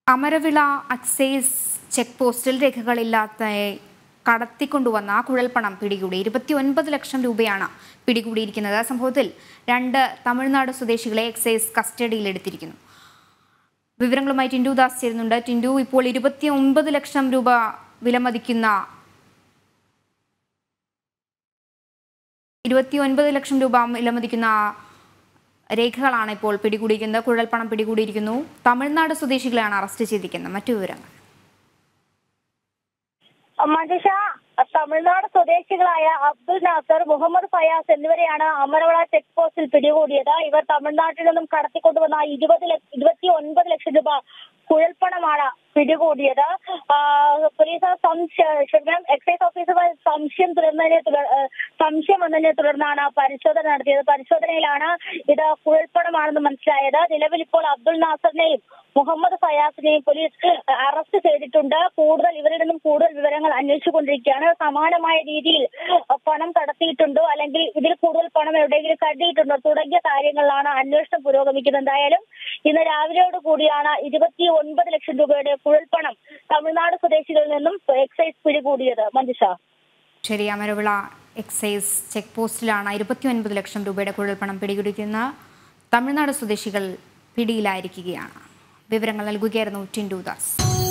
Amaravila excise check പോസ്റ്റിൽ രേഖകളില്ലാത്ത കടത്തിക്കൊണ്ടുവന്ന കുഴൽപ്പണം പിടികൂടി 29 ലക്ഷം രൂപയാണ് പിടികൂടിയിരിക്കുന്നത്. സംഭവത്തിൽ 2 തമിഴ്നാട് സ്വദേശികളെ എക്സൈസ് കസ്റ്റഡിയിലെടുത്തിരിക്കുന്നു. വിവരങ്ങളുമായി ടിൻഡു ദാസ് ചേരുന്നുണ്ട്. ടിൻഡു, ഇപ്പോൾ 29 ലക്ഷം രൂപ വിലമതിക്കുന്ന 29 ലക്ഷം രൂപ വിലമതിക്കുന്ന രേഖകളാണ് ഇപ്പോൾ പിടികൂടിയിരിക്കുന്നത്. കുഴൽപ്പണം പിടികൂടിയിരിക്കുന്നു. തമിഴ്നാട് സ്വദേശികളെയാണ് അറസ്റ്റ് ചെയ്തിരിക്കുന്നത്. മറ്റു വിവരങ്ങൾ മഞ്ജുഷ, തമിഴ്നാട് സ്വദേശികളായ അബ്ദുൽ നാസർ, മുഹമ്മദ് ഫയാസ് എന്നിവരെയാണ് അമരവിള ചെക്ക് പോസ്റ്റിൽ പിടികൂടിയത്. ഇവർ തമിഴ്നാട്ടിൽ നിന്നും കടത്തിക്കൊണ്ടുവന്ന 29 ലക്ഷം രൂപ കുഴൽപ്പണമാണ് പിടികൂടിയത്. പോലീസ് എക്സൈസ് ഓഫീസറുമായി സംശയം വന്നതിനെ തുടർന്നാണ് പരിശോധന നടത്തിയത്. പരിശോധനയിലാണ് ഇത് കുഴൽപ്പണമാണെന്ന് മനസ്സിലായത്. നിലവിൽ ഇപ്പോൾ അബ്ദുൽ നാസറിനെയും മുഹമ്മദ് ഫയാസിനെയും പോലീസ് അറസ്റ്റ് ചെയ്തിട്ടുണ്ട്. ഇവരിൽ നിന്നും കൂടുതൽ വിവരങ്ങൾ അന്വേഷിച്ചുകൊണ്ടിരിക്കുകയാണ്. സമാനമായ രീതിയിൽ പണം കടത്തിയിട്ടുണ്ടോ, അല്ലെങ്കിൽ ഇതിൽ കൂടുതൽ പണം എവിടെയെങ്കിലും കടത്തിയിട്ടുണ്ടോ തുടങ്ങിയ കാര്യങ്ങളിലാണ് അന്വേഷണം പുരോഗമിക്കുന്നത്. എന്തായാലും ഇന്ന് രാവിലെയോട് കൂടിയാണ് 29 ലക്ഷം രൂപയുടെ കുഴൽപ്പണം തമിഴ്നാട് സ്വദേശികളിൽ നിന്നും എക്സൈസ് പിടികൂടിയത്. മഞ്ജുഷ, ശരി. അമരവിള എക്സൈസ് ചെക്ക് പോസ്റ്റിലാണ് 29 ലക്ഷം രൂപയുടെ കുഴൽപ്പണം പിടികൂടിയിരിക്കുന്ന തമിഴ്നാട് സ്വദേശികൾ പിടിയിലായിരിക്കുകയാണ്. വിവരങ്ങൾ നൽകുകയായിരുന്നു ടിൻഡു ദാസ്.